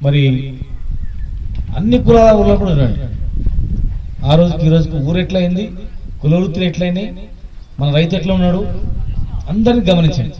మరి అన్ని కులాల ఊళ్ళో కూడా ఉన్నాడు. ఆ రోజుకి ఈ రోజుకి ఊరు ఎట్లయింది, కుల వృత్తులు ఎట్లయినాయి, మన రైతు ఎట్లా ఉన్నాడు అందరినీ గమనించండి.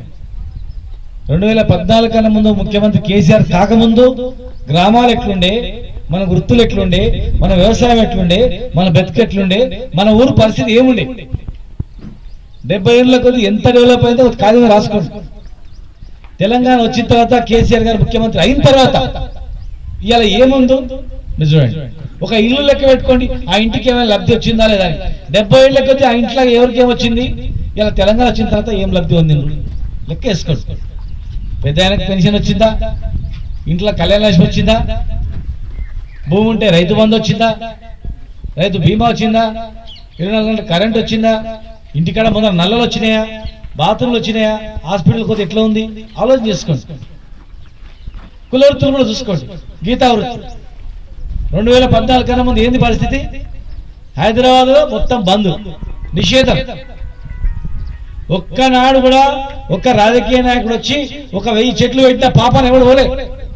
2014 కన్నా ముందు ముఖ్యమంత్రి కేసీఆర్ కాకముందు గ్రామాలు ఎట్లుండే, మన వృత్తులు ఎట్లుండే, మన వ్యవసాయం ఎట్లుండే, మన బతుకు ఎట్లుండే, మన ఊరు పరిస్థితి ఏముండే, 70 ఏళ్ళ కొద్ది ఎంత డెవలప్ అయిందో ఒక కాగితం రాసుకోండి. తెలంగాణ వచ్చిన తర్వాత కేసీఆర్ గారు ముఖ్యమంత్రి అయిన తర్వాత ఇవాళ ఏముందో మీరు చూడండి. ఒక ఇల్లు లెక్క పెట్టుకోండి, ఆ ఇంటికి ఏమైనా లబ్ధి వచ్చిందా లేదా. 70 ఏళ్ళ కొద్ది ఆ ఇంట్లో ఎవరికి ఏమొచ్చింది, ఇలా తెలంగాణ వచ్చిన తర్వాత ఏం లబ్ధి ఉంది లెక్క వేసుకోండి. పెద్ద ఆయనకు పెన్షన్ వచ్చిందా, ఇంట్లో కళ్యాణ లక్ష్మి వచ్చిందా, భూమి ఉంటే రైతు బంధు వచ్చిందా, రైతు బీమా వచ్చిందా, 24 గంటల కరెంట్ వచ్చిందా, ఇంటికాడ ముందర నల్లలు వచ్చినాయా, బాత్రూమ్లు వచ్చినాయా, హాస్పిటల్ కొద్ది ఎట్లా ఉంది ఆలోచన చేసుకోండి. కుల వృత్తులు కూడా చూసుకోండి. గీతా వృత్తి 2014 కన్నా ముందు ఏంది పరిస్థితి, హైదరాబాద్ లో మొత్తం బంద్ నిషేధం. ఒక్కనాడు కూడా ఒక్క రాజకీయ నాయకుడు వచ్చి ఒక 1000 చెట్లు పెట్టిన పాపాన్ని ఎవడు పోలే.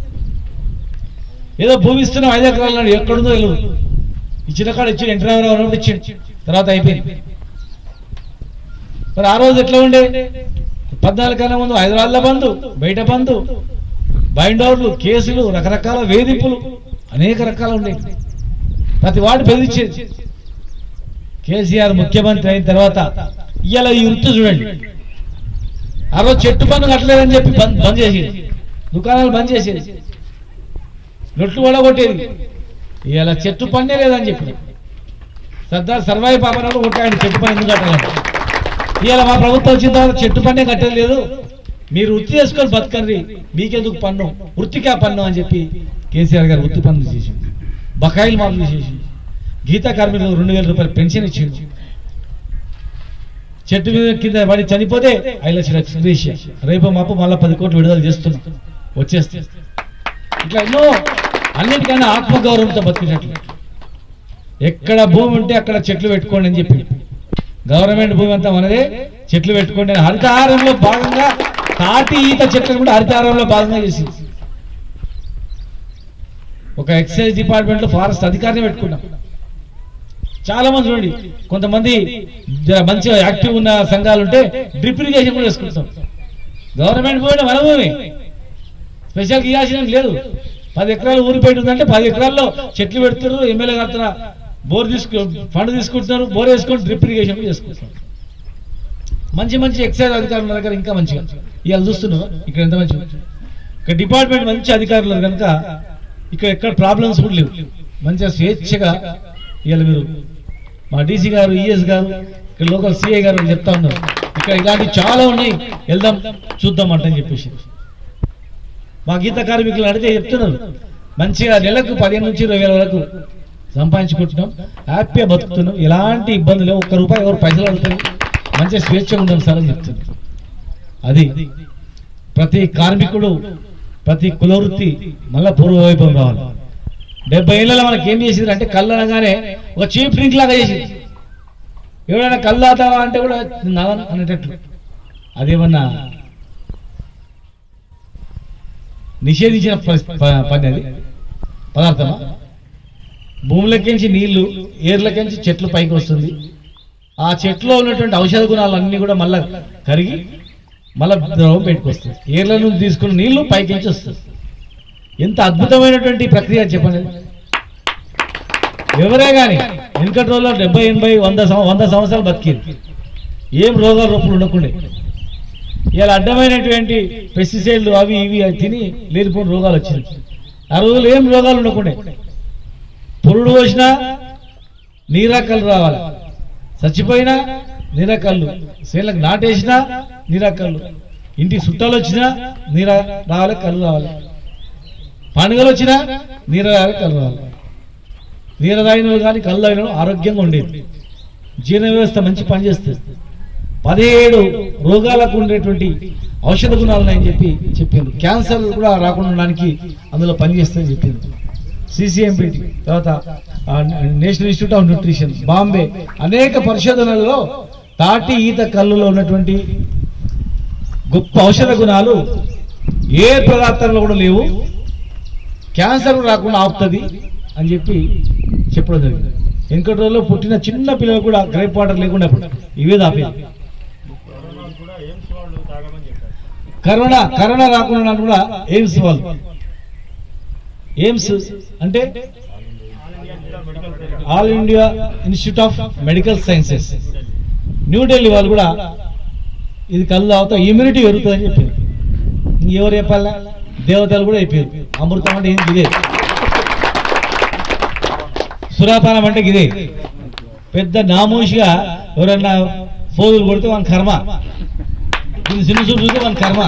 ఏదో భూమి ఇస్తున్నాం 5 ఎకరాలు నాడు ఎక్కడుందో తెలియదు, ఇచ్చిన కాడ ఇచ్చి ఎంటర్ ఇచ్చిండు, తర్వాత అయిపోయింది. మరి ఆ రోజు ఎట్లా ఉండే, 14 కన్నా ముందు హైదరాబాద్లో బంధు, బయట బంధు, బైండోర్లు, కేసులు, రకరకాల వేధింపులు అనేక రకాలు ఉండేవి. ప్రతి వాడు బెదిరించేది. కేసీఆర్ ముఖ్యమంత్రి అయిన తర్వాత ఇవాళ ఈ వృత్తి చూడండి. ఆ రోజు చెట్టు పన్ను కట్టలేదని చెప్పి బంద్ చేసేది, దుకాణాలు బంద్ చేసేది, నొట్లు వడగొట్టేది. ఇవాళ చెట్టు పన్నే లేదని చెప్పి సర్దార్ సర్వాయి పాపనాడు కొట్టాడు చెట్టు పన్ను ఎందుకు కట్టాలంటే. ఇవాళ మా ప్రభుత్వం వచ్చిన తర్వాత చెట్టు పన్నే కట్టలేదు, మీరు వృత్తి చేసుకొని బతకండి, మీకెందుకు పన్ను, వృత్తికి ఆ పన్ను అని చెప్పి కేసీఆర్ గారు వృత్తి పన్ను చేసింది. బకాయిలు మాఫీ చేసి గీతా కార్మికులకు 2000 రూపాయలు పెన్షన్ ఇచ్చింది. చెట్టు మీద కింద వాడి చనిపోతే 5 లక్షల ఎక్స్గ్రేషియా, రేపు మాపు మళ్ళీ 10 కోట్లు విడుదల చేస్తున్నాం వచ్చేస్తే. ఇట్లా ఎన్నో అన్నిటికన్నా ఆత్మగౌరవంతో బతికినట్లు. ఎక్కడ భూమి ఉంటే అక్కడ చెట్లు పెట్టుకోండి అని చెప్పి, గవర్నమెంట్ భూమి అంతా మనదే, చెట్లు పెట్టుకోండి అని. హరితహారంలో భాగంగా తాటి ఈత చెట్లను కూడా హరితహారంలో భాగంగా చేసింది. ఒక ఎక్సైజ్ డిపార్ట్మెంట్ లో ఫారెస్ట్ అధికారిని పెట్టుకున్నాం. చాలా మంది చూడండి, కొంతమంది మంచిగా యాక్టివ్ ఉన్న సంఘాలు ఉంటే డ్రిప్ ఇరిగేషన్ కూడా వేసుకుంటాం. గవర్నమెంట్ భూమి మన భూమి, స్పెషల్ ఇవ్వాల్సిన లేదు. 10 ఎకరాలు ఊరి పెట్టి ఉందంటే 10 ఎకరాల్లో చెట్లు పెడుతున్నారు, ఎమ్మెల్యే కడుతున్న బోర్ ఫండ్ తీసుకుంటున్నారు, బోర్ వేసుకొని డ్రిప్ ఇరిగేషన్ చేసుకుంటున్నారు. మంచి మంచి ఎక్సైజ్ అధికారుల దగ్గర ఇంకా మంచిగా ఇవాళ చూస్తున్నారు. ఇక్కడ ఎంత మంచిగా ఇక్కడ డిపార్ట్మెంట్ మంచి అధికారులు కనుక ఇక్కడ ఎక్కడ ప్రాబ్లమ్స్ కూడా లేవు. మంచిగా స్వేచ్ఛగా ఇవాళ మీరు మా డీసీ గారు, ఈఎస్ గారు, ఇక్కడ లోకల్ సిఐ గారు చెప్తా ఉన్నారు, ఇక్కడ ఇలాంటివి చాలా ఉన్నాయి, వెళ్దాం చూద్దాం అంటని చెప్పేసి. మా గీత కార్మికులు అడిగితే చెప్తున్నారు, మంచిగా నెలకు 15 నుంచి 20 వేల వరకు సంపాదించుకుంటున్నాం, హ్యాపీగా బతుకుతున్నాం, ఎలాంటి ఇబ్బంది లేవు, ₹1 ఎవరు పైసలు అడుగుతారు, మంచిగా స్వేచ్ఛగా ఉండాలి సార్ అని చెప్తున్నారు. అది ప్రతి కార్మికుడు, ప్రతి కులవృత్తి మళ్ళా పూర్వవైభవం రావాలి. 70 ఏళ్ళలో మనకి ఏం చేసింది అంటే, కళ్ళు అనగానే ఒక చీప్ డ్రింక్ లాగా చేసింది. ఎవరైనా కళ్ళు తాగుతావా అంటే కూడా అనేటట్లు. అదేమన్నా నిషేధించిన పని అది పదార్థమా? భూములకించి నీళ్లు, ఏర్లకించి చెట్లు పైకి వస్తుంది. ఆ చెట్లో ఉన్నటువంటి ఔషధ గుణాలన్నీ కూడా మళ్ళా కరిగి మళ్ళా ద్రవం బయటకు వస్తుంది. ఏర్ల నుంచి తీసుకున్న నీళ్లు పైకించి వస్తుంది. ఎంత అద్భుతమైనటువంటి ప్రక్రియ చెప్పండి. ఎవరే కానీ వెనుకటి రోజుల్లో 70, 80, 100 సంవత్సరాలు బతికింది, ఏం రోగాలు రూపులు ఉండకుండే. ఇలా అడ్డమైనటువంటి పెస్టిసైడ్లు అవి ఇవి తిని లేనిపోయిన రోగాలు వచ్చినాయి. ఆ రోజులు ఏం రోగాలు ఉండకుండే. పురుడు పోసినా నీరాకళ్ళు రావాలి, చచ్చిపోయినా నీరాకళ్ళు, సేళ్ళకి నాటేసినా నీరాకళ్ళు, ఇంటికి చుట్టాలు వచ్చినా నీరా రావాలి, కళ్ళు రావాలి, పండుగలు వచ్చినా నీర రావాలి, కళ్ళు రావాలి. నీర తాగిన కానీ కళ్ళు తాగిన ఆరోగ్యంగా ఉండేది, జీర్ణ వ్యవస్థ మంచి పనిచేస్తుంది. 17 రోగాలకు ఉండేటువంటి ఔషధ గుణాలు ఉన్నాయని చెప్పి చెప్పింది. క్యాన్సర్ కూడా రాకుండా ఉండడానికి అందులో పనిచేస్తుందని చెప్పింది. సిసిఎంపిటి, తర్వాత national institute of nutrition, Bombay అనేక పరిశోధనలలో తాటి ఈత కళ్ళులో ఉన్నటువంటి గొప్ప ఔషధ గుణాలు ఏ పదార్థంలో కూడా లేవు. క్యాన్సర్ రాకుండా ఆపుతుంది అని చెప్పి చెప్పడం జరిగింది. వెనుకటి రోజుల్లో పుట్టిన చిన్న పిల్లలు కూడా గ్రేప్ వాటర్ లేకుండా ఇవే తాపేది. కరోనా రాకుండా కూడా ఎయిమ్స్ వాళ్ళు, ఎయిమ్స్ అంటే All India Institute of Medical Sciences, New Delhi వాళ్ళు కూడా ఇది కళ్ళు తాగుతా ఇమ్యూనిటీ పెరుగుతుందని చెప్పారు. ఎవరు చెప్పాలా? దేవతలు కూడా చెప్పారు. అమృతం అంటే ఏంటి? ఇదే. సురాపానం అంటే ఇదే. పెద్ద నామోషిగా ఎవరన్నా ఫోజులు కొడితే మన కర్మ, దీన్ని చిన్న చూపు చూస్తే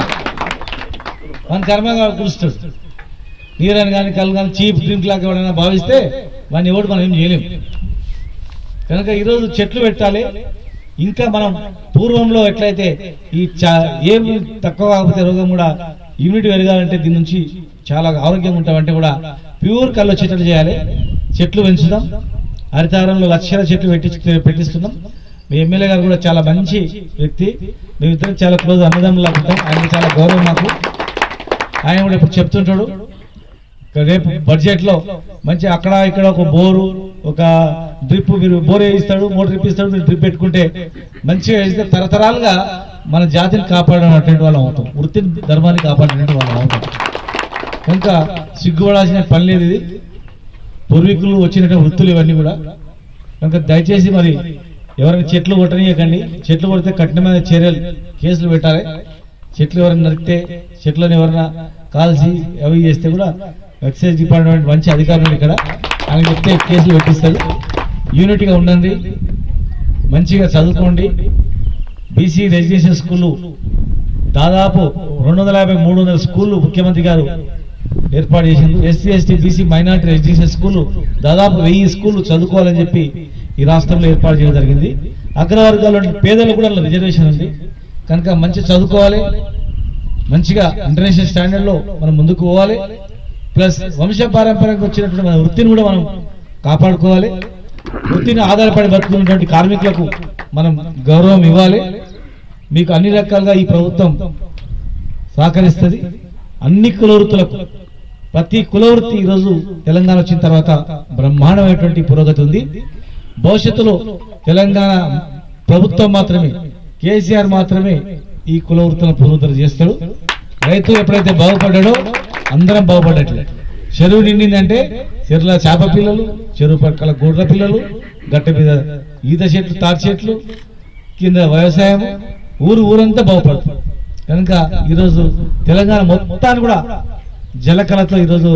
మన కర్మగా కురుస్తాడు. నీరని కానీ కళ్ళు కానీ చీప్ డ్రింక్ లాగా ఎవరైనా భావిస్తే వాడిని ఎవడు మనం ఏం చేయలేము. కనుక ఈరోజు చెట్లు పెట్టాలి. ఇంకా మనం పూర్వంలో ఎట్లయితే ఈ ఏం తక్కువ కాకపోతే రోగం కూడా ఇమ్యూనిటీ పెరగాలంటే దీని నుంచి చాలా ఆరోగ్యంగా ఉంటామంటే కూడా ప్యూర్ కళ్ళు వచ్చేటట్టు చేయాలి. చెట్లు పెంచుదాం. హరితారంలో లక్షల చెట్లు పెట్టిస్తున్నాం. మీ ఎమ్మెల్యే గారు కూడా చాలా మంచి వ్యక్తి. మేమిద్దరం చాలా క్లోజ్ అన్నదమ్ములా ఉంటాం. ఆయన చాలా గౌరవం మాకు. ఆయన కూడా ఇప్పుడు చెప్తుంటాడు రేపు బడ్జెట్ లో మంచి అక్కడ ఇక్కడ ఒక బోరు, ఒక డ్రిప్, మీరు బోర్ వేయిస్తాడు, మోటార్ ఇప్పిస్తాడు, మీరు డ్రిప్ పెట్టుకుంటే మంచిగా వేస్తే తరతరాలుగా మన జాతిని కాపాడినటువంటి వాళ్ళం అవుతాం, వృత్తిని ధర్మాన్ని కాపాడినటువంటి వాళ్ళం అవుతాం. కనుక సిగ్గుపడాల్సిన పని లేదు. ఇది పూర్వీకులు వచ్చినటువంటి వృత్తులు ఇవన్నీ కూడా. కనుక దయచేసి మరి ఎవరైనా చెట్లు కొట్టనీయకండి. చెట్లు కొడితే కఠినమైన చర్యలు, కేసులు పెట్టాలి. చెట్లు ఎవరైనా నరికితే, చెట్లను ఎవరైనా కాల్చి అవి చేస్తే కూడా ఎక్సైజ్ డిపార్ట్మెంట్ మంచి అధికారులు ఇక్కడ, ఆయన చెప్తే కేసులు పెట్టిస్తారు. యూనిటీగా ఉండండి, మంచిగా చదువుకోండి. బీసీ రెసిడెన్షియల్ స్కూళ్ళు దాదాపు 250-300 స్కూళ్ళు ముఖ్యమంత్రి గారు ఏర్పాటు చేసింది. SC ST BC minority residential స్కూళ్ళు దాదాపు 1000 స్కూళ్ళు చదువుకోవాలని చెప్పి ఈ రాష్ట్రంలో ఏర్పాటు చేయడం జరిగింది. అగ్రవర్గాల్లో పేదలు కూడా రిజర్వేషన్ ఉంది. కనుక మంచి చదువుకోవాలి, మంచిగా ఇంటర్నేషనల్ స్టాండర్డ్ లో మనం ముందుకు పోవాలి. ప్లస్ వంశ పారంపర్యంగా వచ్చినటువంటి మన వృత్తిని కూడా మనం కాపాడుకోవాలి. వృత్తిని ఆధారపడి బతుకున్నటువంటి కార్మికులకు మనం గౌరవం ఇవ్వాలి. మీకు అన్ని రకాలుగా ఈ ప్రభుత్వం సహకరిస్తుంది. అన్ని కుల వృత్తులకు, ప్రతి కుల వృత్తి ఈరోజు తెలంగాణ వచ్చిన తర్వాత బ్రహ్మాండమైనటువంటి పురోగతి ఉంది. భవిష్యత్తులో తెలంగాణ ప్రభుత్వం మాత్రమే, కేసీఆర్ మాత్రమే ఈ కుల వృత్తులను పురోగతి చేస్తాడు. రైతు ఎప్పుడైతే బాగుపడ్డాడో అందరం బాగుపడ్డట్లే. చెరువు నిండిందంటే చెరువుల చేప పిల్లలు, చెరువు పక్కల గోడ్ల పిల్లలు, గట్ట మీద ఈత చెట్లు, తాటి చెట్లు, కింద వ్యవసాయం, ఊరంతా బాగుపడుతుంది. కనుక ఈరోజు తెలంగాణ మొత్తాన్ని కూడా జలకళతో ఈరోజు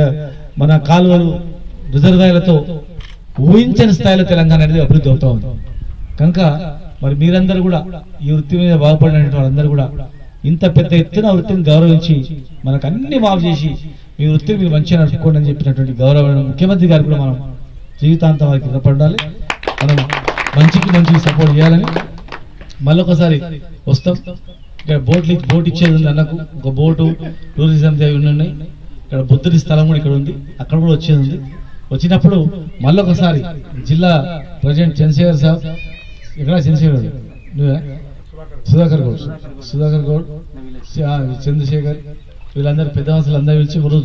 మన కాలువలు, రిజర్వాయర్లతో ఊహించని స్థాయిలో తెలంగాణ అనేది అభివృద్ధి అవుతా ఉంది. కనుక మరి మీరందరూ కూడా ఈ వృత్తి మీద బాగుపడిన వాళ్ళందరూ కూడా ఇంత పెద్ద ఎత్తున వృత్తిని గౌరవించి మనకు అన్ని మాఫ్ చేసి మీ వృత్తిని మీరు మంచిగా నడుపుకోండి అని చెప్పినటువంటి గౌరవమైన ముఖ్యమంత్రి గారు కూడా మనం జీవితాంతం వారికి రుణపడాలి. మనం మంచికి సపోర్ట్ చేయాలని మళ్ళొకసారి వస్తాం. ఇక్కడ బోట్ ఇచ్చేది ఉంది అన్నకు, ఒక బోటు టూరిజం దేవి ఉన్నాయి. ఇక్కడ బుద్ధుడి స్థలం కూడా ఇక్కడ ఉంది, అక్కడ కూడా వచ్చేది ఉంది. వచ్చినప్పుడు మళ్ళొకసారి జిల్లా ప్రెసిడెంట్ చంద్రశేఖర్ సాబ్, ఇక్కడ చంద్రశేఖర్ నువ్వే, సుధాకర్ గౌడ్, చంద్రశేఖర్, వీళ్ళందరూ పెద్ద మనుషులు అందరూ పిలిచి రోజు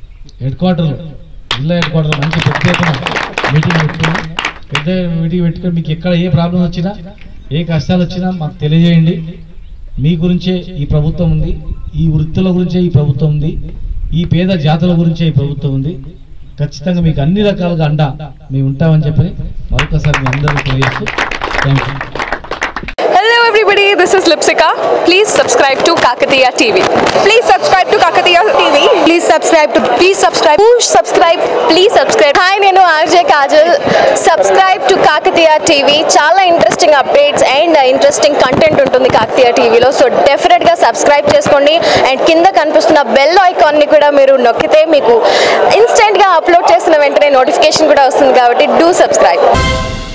జిల్లా హెడ్ క్వార్టర్లో మంచి ప్రత్యేకమైన మీటింగ్ పెట్టుకుని, పెద్ద మీటింగ్ పెట్టుకుని మీకు ఎక్కడ ఏ ప్రాబ్లం వచ్చినా, ఏ కష్టాలు వచ్చినా మాకు తెలియజేయండి. మీ గురించే ఈ ప్రభుత్వం ఉంది, ఈ వృత్తుల గురించే ఈ ప్రభుత్వం ఉంది, ఈ పేద జాతుల గురించే ఈ ప్రభుత్వం ఉంది. ఖచ్చితంగా మీకు అన్ని రకాలుగా అండా మేము ఉంటామని చెప్పి మరొకసారి మీ అందరూ తెలియజేస్తూ thank you. Hello everybody, this is Lipsika. Please subscribe to Kakatiya TV. Please subscribe to Kakatiya TV. Please subscribe. Push subscribe. Please subscribe. Hi, nenu RJ Kajal. Subscribe to Kakatiya TV. Chala interesting updates and interesting content untundi Kakatiya TV lo. So definitely ga subscribe cheskondi and kinda kanpistunna bell icon ni kuda meeru nokkite meeku instant ga upload chesina ventane notification kuda vastundi kabatti do subscribe.